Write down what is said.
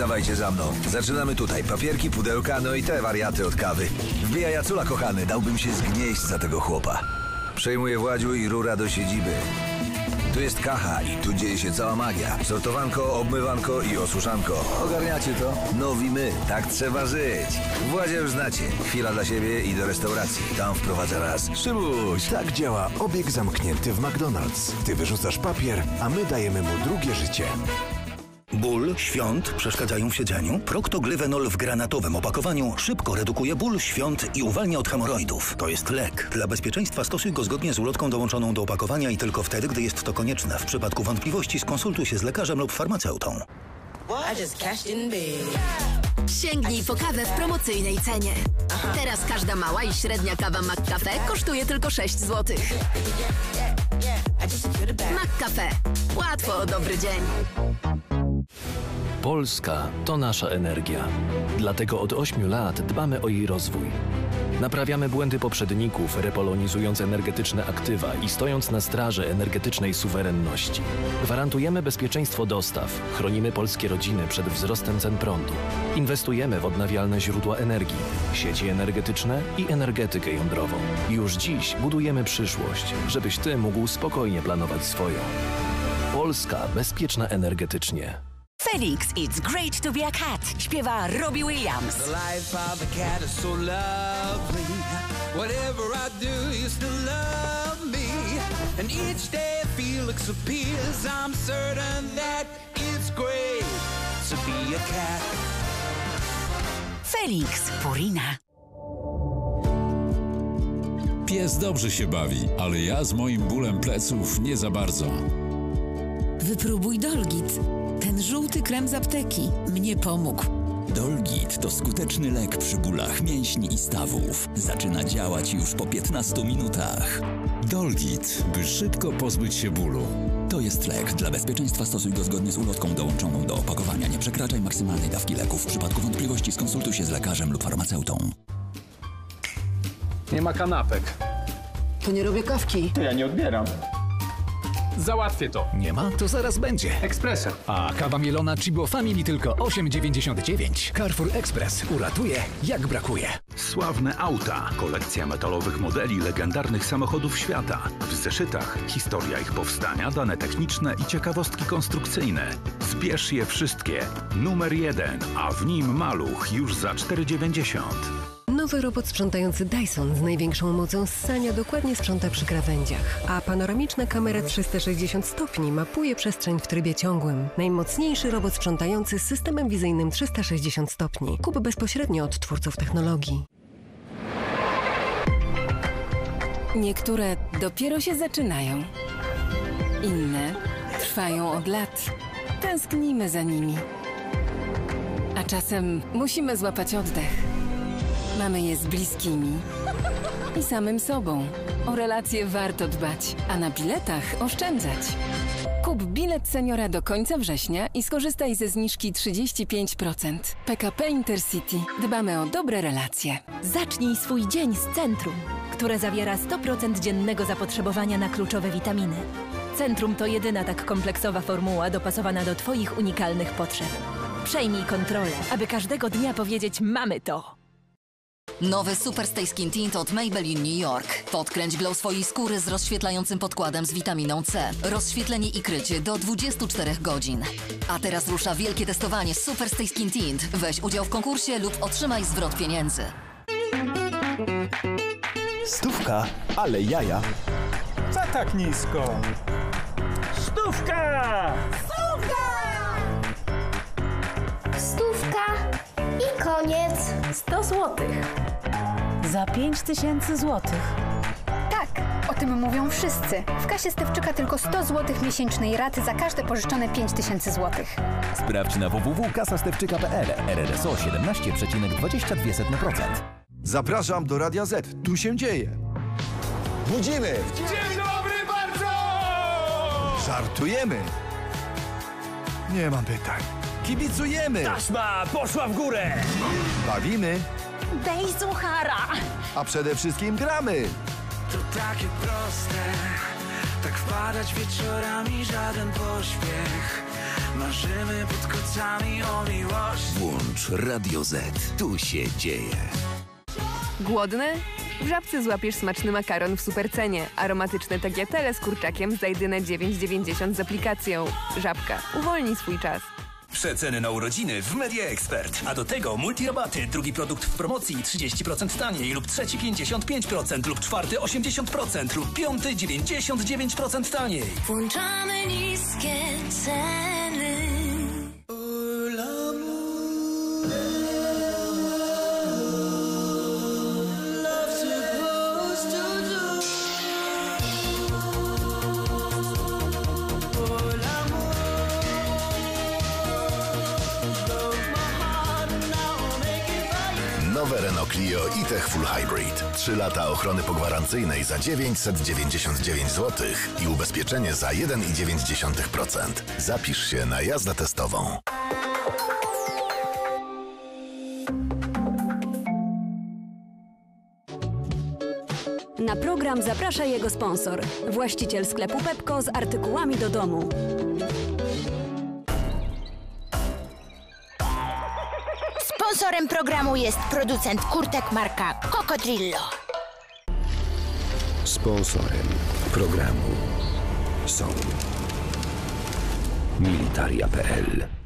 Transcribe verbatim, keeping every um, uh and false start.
dawajcie za mną. Zaczynamy tutaj. Papierki, pudełka, no i te wariaty od kawy. Wbijaj, Jacula, kochany, dałbym się zgnieść za tego chłopa. Przejmuję Władziu i rura do siedziby. Tu jest kacha i tu dzieje się cała magia. Sortowanko, obmywanko i osuszanko. Ogarniacie to? Nowi my. Tak trzeba żyć. Władzia już znacie. Chwila dla siebie i do restauracji. Tam wprowadza raz. Szymuś. Tak działa obieg zamknięty w McDonald's. Ty wyrzucasz papier, a my dajemy mu drugie życie. Ból, świąt przeszkadzają w siedzeniu? Procto-glyvenol w granatowym opakowaniu szybko redukuje ból, świąt i uwalnia od hemoroidów. To jest lek. Dla bezpieczeństwa stosuj go zgodnie z ulotką dołączoną do opakowania i tylko wtedy, gdy jest to konieczne. W przypadku wątpliwości skonsultuj się z lekarzem lub farmaceutą. Sięgnij po kawę w promocyjnej cenie. Teraz każda mała i średnia kawa McCafe kosztuje tylko sześć złotych. McCafe. Łatwo o dobry dzień. Polska to nasza energia. Dlatego od ośmiu lat dbamy o jej rozwój. Naprawiamy błędy poprzedników, repolonizując energetyczne aktywa i stojąc na straży energetycznej suwerenności. Gwarantujemy bezpieczeństwo dostaw, chronimy polskie rodziny przed wzrostem cen prądu. Inwestujemy w odnawialne źródła energii, sieci energetyczne i energetykę jądrową. Już dziś budujemy przyszłość, żebyś ty mógł spokojnie planować swoją. Polska bezpieczna energetycznie. Felix, it's great to be a cat, śpiewa Robbie Williams. The life of a cat is so lovely. Whatever I do, you still love me. And each day Felix appears, I'm certain that it's great to be a cat. Felix, Purina. Pies dobrze się bawi, ale ja z moim bólem pleców nie za bardzo. Wypróbuj Dolgit. Ten żółty krem z apteki mnie pomógł. Dolgit to skuteczny lek przy bólach mięśni i stawów. Zaczyna działać już po piętnastu minutach. Dolgit, by szybko pozbyć się bólu. To jest lek. Dla bezpieczeństwa stosuj go zgodnie z ulotką dołączoną do opakowania. Nie przekraczaj maksymalnej dawki leków. W przypadku wątpliwości skonsultuj się z lekarzem lub farmaceutą. Nie ma kanapek. To nie robię kawki. To ja nie odbieram. Załatwię to. Nie ma? To zaraz będzie. Ekspresem. A kawa mielona Chibo Family tylko osiem dziewięćdziesiąt dziewięć. Carrefour Express uratuje, jak brakuje. Sławne auta. Kolekcja metalowych modeli legendarnych samochodów świata. W zeszytach historia ich powstania, dane techniczne i ciekawostki konstrukcyjne. Zbierz je wszystkie. Numer jeden, a w nim maluch już za cztery dziewięćdziesiąt. Nowy robot sprzątający Dyson z największą mocą ssania dokładnie sprząta przy krawędziach, a panoramiczna kamera trzysta sześćdziesiąt stopni mapuje przestrzeń w trybie ciągłym. Najmocniejszy robot sprzątający z systemem wizyjnym trzysta sześćdziesiąt stopni. Kup bezpośrednio od twórców technologii. Niektóre dopiero się zaczynają. Inne trwają od lat. Tęsknimy za nimi. A czasem musimy złapać oddech. Mamy je z bliskimi i samym sobą. O relacje warto dbać, a na biletach oszczędzać. Kup bilet seniora do końca września i skorzystaj ze zniżki trzydzieści pięć procent. P K P Intercity. Dbamy o dobre relacje. Zacznij swój dzień z Centrum, które zawiera sto procent dziennego zapotrzebowania na kluczowe witaminy. Centrum to jedyna tak kompleksowa formuła dopasowana do Twoich unikalnych potrzeb. Przejmij kontrolę, aby każdego dnia powiedzieć: mamy to! Nowy Super Stay Skin Tint od Maybelline New York. Podkręć glow swojej skóry z rozświetlającym podkładem z witaminą C. Rozświetlenie i krycie do dwudziestu czterech godzin. A teraz rusza wielkie testowanie Super Stay Skin Tint. Weź udział w konkursie lub otrzymaj zwrot pieniędzy. Stówka, ale jaja. Co tak nisko? Stówka! Stówka! Stówka i koniec. sto złotych. Za pięć tysięcy złotych. Tak, o tym mówią wszyscy. W kasie Stefczyka tylko sto złotych miesięcznej raty za każde pożyczone pięć tysięcy złotych. Sprawdź na w w w kropka kasa stefczyka kropka p l. R R S O siedemnaście przecinek dwadzieścia dwa procent. Zapraszam do Radia Z. Tu się dzieje. Budzimy. Dzień dobry bardzo! Żartujemy. Nie mam pytań. Kibicujemy. Taśma poszła w górę. Bawimy. Dej suchara. A przede wszystkim gramy. To takie proste, tak wpadać wieczorami, żaden pośpiech. Masz Marzymy pod kocami o miłości. Włącz Radio Z. Tu się dzieje. Głodny? W Żabce złapiesz smaczny makaron w supercenie. Aromatyczne tagliatelle z kurczakiem za jedyne dziewięć dziewięćdziesiąt z aplikacją. Żabka. Uwolnij swój czas. Przeceny na urodziny w Media Expert. A do tego multirabaty. Drugi produkt w promocji trzydzieści procent taniej lub trzeci pięćdziesiąt pięć procent lub czwarty osiemdziesiąt procent lub piąty dziewięćdziesiąt dziewięć procent taniej. Włączamy niskie ceny. Nowe Renault Clio e-Tech Full Hybrid. trzy lata ochrony pogwarancyjnej za dziewięćset dziewięćdziesiąt dziewięć złotych i ubezpieczenie za jeden przecinek dziewięć procent. Zapisz się na jazdę testową. Na program zaprasza jego sponsor, właściciel sklepu Pepco z artykułami do domu. Sponsorem programu jest producent kurtek marka Cocodrillo. Sponsorem programu są Militaria kropka p l.